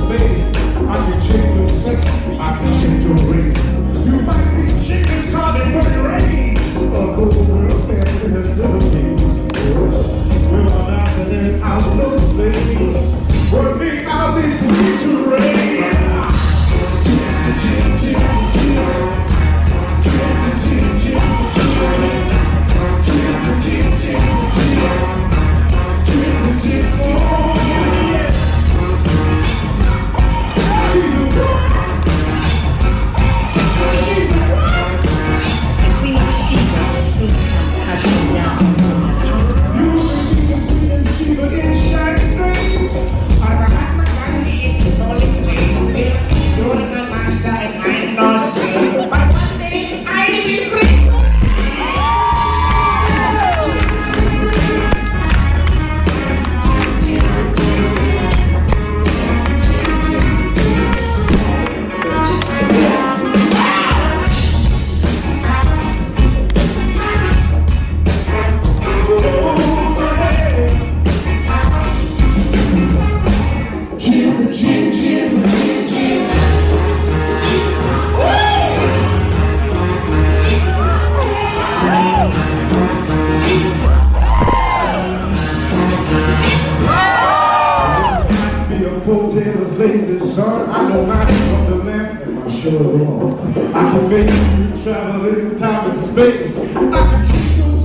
space. I can change your sex, I can change your race. You might be chickens caught in one range. A cool girl dancing instead of me. Well, I'm after that, I'm no slave. For me, I'll be free to reign. Taylor's lazy son, I know my from the lamp and my show wrong. I can make you travel in time and space. I can keep you